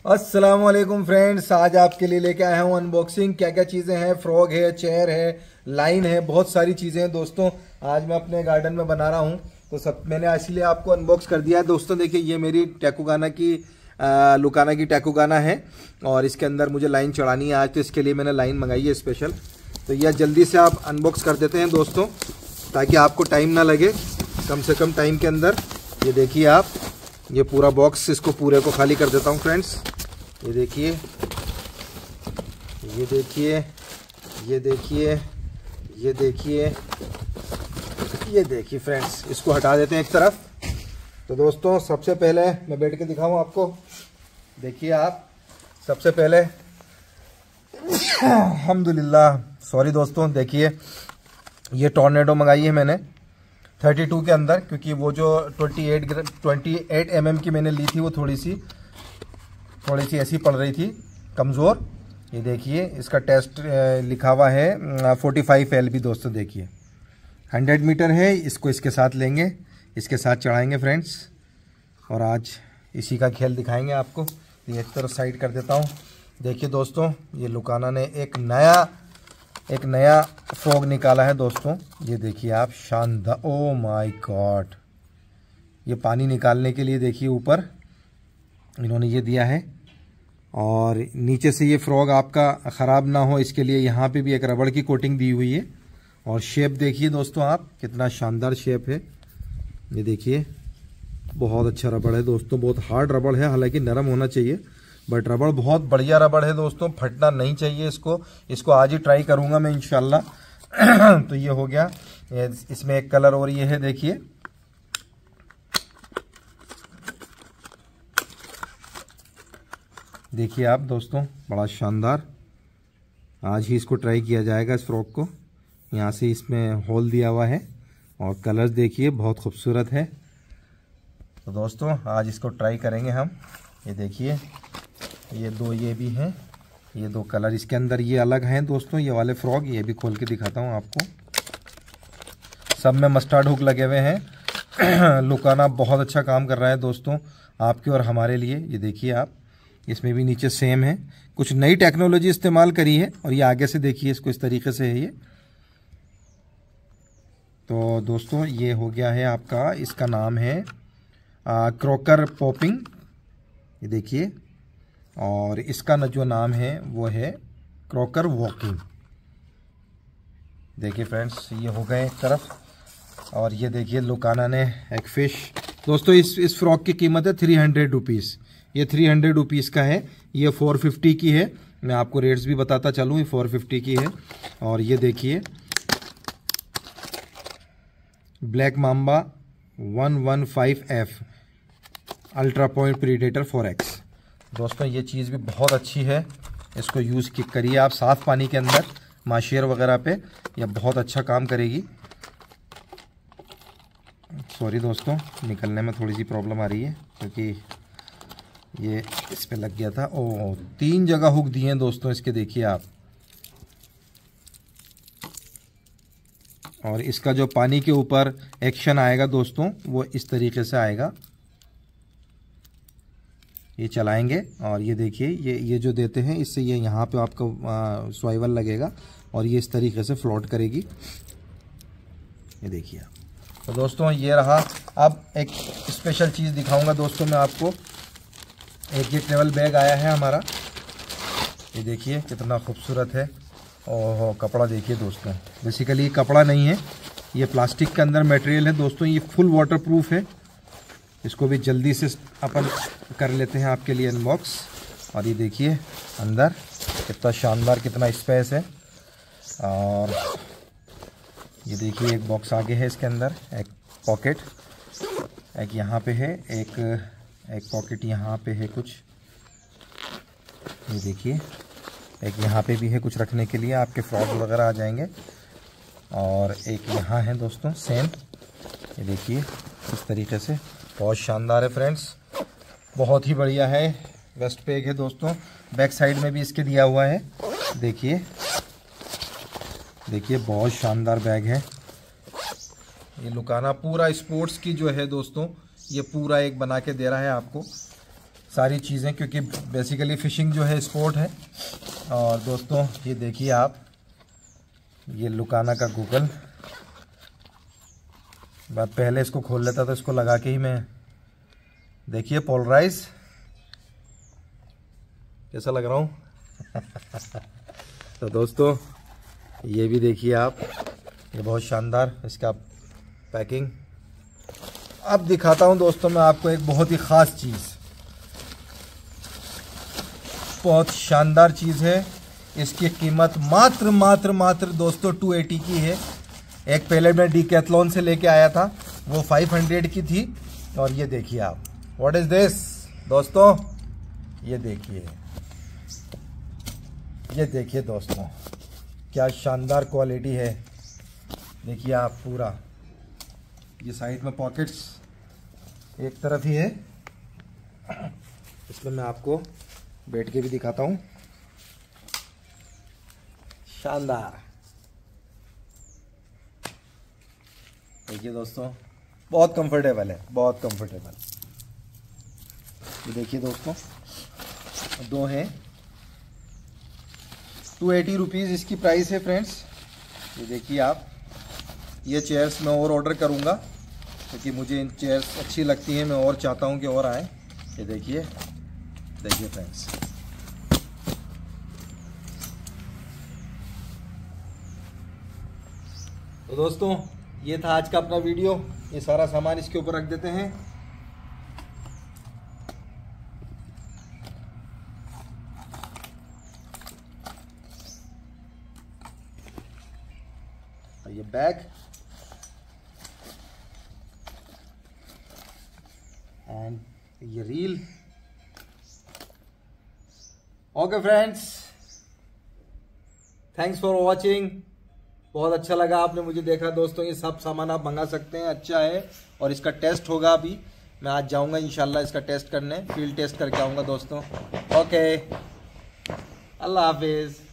अस्सलामुअलैकुम फ्रेंड्स, आज आपके लिए लेके आया हूँ अनबॉक्सिंग। क्या क्या चीज़ें हैं, फ्रॉग है, चेयर है, लाइन है, बहुत सारी चीज़ें हैं दोस्तों। आज मैं अपने गार्डन में बना रहा हूँ तो सब मैंने इसलिए आपको अनबॉक्स कर दिया है दोस्तों। देखिए ये मेरी टैकुगाना की लुकाना की टैकुगाना है और इसके अंदर मुझे लाइन चढ़ानी है आज, तो इसके लिए मैंने लाइन मंगाई है स्पेशल। तो यह जल्दी से आप अनबॉक्स कर देते हैं दोस्तों ताकि आपको टाइम ना लगे, कम से कम टाइम के अंदर। ये देखिए आप, ये पूरा बॉक्स, इसको पूरे को खाली कर देता हूँ फ्रेंड्स। ये देखिए, ये देखिए, ये देखिए, ये देखिए, ये देखिए फ्रेंड्स, इसको हटा देते हैं एक तरफ। तो दोस्तों सबसे पहले मैं बैठ के दिखाऊं आपको। देखिए आप, सबसे पहले अल्हम्दुलिल्लाह, सॉरी दोस्तों, देखिए ये टॉर्नेडो मंगाई है मैंने 32 के अंदर, क्योंकि वो जो 28 mm की मैंने ली थी वो थोड़ी सी ऐसी पड़ रही थी कमज़ोर। ये देखिए इसका टेस्ट लिखा हुआ है 45 LB दोस्तों। देखिए 100 मीटर है, इसको इसके साथ लेंगे, इसके साथ चढ़ाएंगे फ्रेंड्स, और आज इसी का खेल दिखाएंगे आपको। ये एक तरफ साइड कर देता हूँ। देखिए दोस्तों, ये लुकाना ने एक नया फ्रॉग निकाला है दोस्तों। ये देखिए आप, शानदार, ओ माय गॉड। ये पानी निकालने के लिए देखिए ऊपर इन्होंने ये दिया है, और नीचे से ये फ्रॉग आपका ख़राब ना हो इसके लिए यहाँ पे भी एक रबड़ की कोटिंग दी हुई है। और शेप देखिए दोस्तों आप, कितना शानदार शेप है। ये देखिए, बहुत अच्छा रबड़ है दोस्तों, बहुत हार्ड रबड़ है, हालांकि नरम होना चाहिए, बट रबड़ बहुत बढ़िया रबड़ है दोस्तों, फटना नहीं चाहिए इसको आज ही ट्राई करूँगा मैं इंशाल्लाह। तो ये हो गया, इसमें एक कलर और ये है, देखिए देखिए आप दोस्तों, बड़ा शानदार। आज ही इसको ट्राई किया जाएगा इस फ्रॉक को। यहाँ से इसमें होल दिया हुआ है और कलर्स देखिए बहुत खूबसूरत है। तो दोस्तों आज इसको ट्राई करेंगे हम। ये देखिए, ये दो ये भी हैं, ये दो कलर इसके अंदर ये अलग हैं दोस्तों, ये वाले फ्रॉक। ये भी खोल के दिखाता हूँ आपको। सब में मस्टर्ड हुक लगे हुए हैं। लुकाना बहुत अच्छा काम कर रहा है दोस्तों आपके और हमारे लिए। ये देखिए आप, इसमें भी नीचे सेम है, कुछ नई टेक्नोलॉजी इस्तेमाल करी है। और ये आगे से देखिए, इसको इस तरीके से है ये। तो दोस्तों ये हो गया है आपका, इसका नाम है क्रॉकर पॉपिंग। ये देखिए, और इसका जो नाम है वो है क्रॉकर वॉकिंग। देखिए फ्रेंड्स, ये हो गए एक तरफ। और ये देखिए लुकाना ने एक फ़िश दोस्तों, इस फ्रॉक की कीमत है 300 रुपीज़। ये 300 रुपीज़ का है, ये 450 की है। मैं आपको रेट्स भी बताता चलूँ, ये 450 की है। और ये देखिए black mamba 115F ultra point predator 4X। दोस्तों ये चीज़ भी बहुत अच्छी है, इसको यूज़ करिए आप साफ़ पानी के अंदर, माशियर वगैरह पे, यह बहुत अच्छा काम करेगी। सॉरी दोस्तों, निकलने में थोड़ी सी प्रॉब्लम आ रही है क्योंकि ये इस पे लग गया था। ओ, 3 जगह हुक दिए हैं दोस्तों इसके, देखिए आप। और इसका जो पानी के ऊपर एक्शन आएगा दोस्तों, वो इस तरीके से आएगा। ये चलाएंगे और ये देखिए, ये जो देते हैं इससे ये यहाँ पे आपका स्वाइवल लगेगा और ये इस तरीके से फ्लोट करेगी। ये देखिए आप। तो दोस्तों ये रहा। अब एक स्पेशल चीज़ दिखाऊंगा दोस्तों मैं आपको। एक ये ट्रेवल बैग आया है हमारा, ये देखिए कितना खूबसूरत है। ओहो, कपड़ा देखिए दोस्तों, बेसिकली ये कपड़ा नहीं है, ये प्लास्टिक के अंदर मटेरियल है दोस्तों। ये फुल वाटरप्रूफ है। इसको भी जल्दी से अपन कर लेते हैं आपके लिए अनबॉक्स। और ये देखिए अंदर कितना शानदार, कितना स्पेस है। और ये देखिए एक बॉक्स आगे है, इसके अंदर एक पॉकेट, एक यहाँ पे है, एक पॉकेट यहाँ पे है कुछ। ये देखिए एक यहाँ पे भी है कुछ रखने के लिए, आपके फ्रॉक वगैरह आ जाएंगे। और एक यहाँ है दोस्तों सेम। ये देखिए इस तरीके से, बहुत शानदार है फ्रेंड्स, बहुत ही बढ़िया है। वेस्ट पैक है दोस्तों, बैक साइड में भी इसके दिया हुआ है। देखिए देखिए, बहुत शानदार बैग है। ये लुकाना पूरा स्पोर्ट्स की जो है दोस्तों, ये पूरा एक बना के दे रहा है आपको। सारी चीज़ें, क्योंकि बेसिकली फ़िशिंग जो है स्पोर्ट है। और दोस्तों ये देखिए आप, ये लुकाना का गूगल, मैं पहले इसको खोल लेता था, इसको लगा के ही मैं, देखिए पोलराइज, कैसा लग रहा हूँ। तो दोस्तों ये भी देखिए आप, ये बहुत शानदार इसका पैकिंग। अब दिखाता हूँ दोस्तों मैं आपको एक बहुत ही ख़ास चीज़, बहुत शानदार चीज़ है। इसकी कीमत मात्र दोस्तों 280 की है। एक पहले मैं डीकैथलॉन से लेके आया था, वो 500 की थी। और ये देखिए आप, व्हाट इज दिस दोस्तों, ये देखिए दोस्तों, क्या शानदार क्वालिटी है। देखिए आप पूरा, ये साइड में पॉकेट्स एक तरफ ही है। इसमें मैं आपको बैठ के भी दिखाता हूँ, शानदार। देखिए दोस्तों, बहुत कंफर्टेबल है, बहुत कंफर्टेबल। ये देखिए दोस्तों, दो हैं, 280 रुपीज़ इसकी प्राइस है फ्रेंड्स। ये देखिए आप, ये चेयर्स मैं और ऑर्डर करूँगा, क्योंकि मुझे इन चेयर्स अच्छी लगती हैं, मैं और चाहता हूँ कि और आए। ये देखिए फ्रेंड्स, तो दोस्तों ये था आज का अपना वीडियो। ये सारा सामान इसके ऊपर रख देते हैं। ये बैग एंड ये reel. Okay friends, thanks for watching. बहुत अच्छा लगा आपने मुझे देखा दोस्तों। ये सब सामान आप मंगा सकते हैं, अच्छा है। और इसका टेस्ट होगा, अभी मैं आज जाऊंगा इंशाल्लाह इसका टेस्ट करने, फील्ड टेस्ट करके आऊंगा दोस्तों। ओके, अल्लाह हाफिज।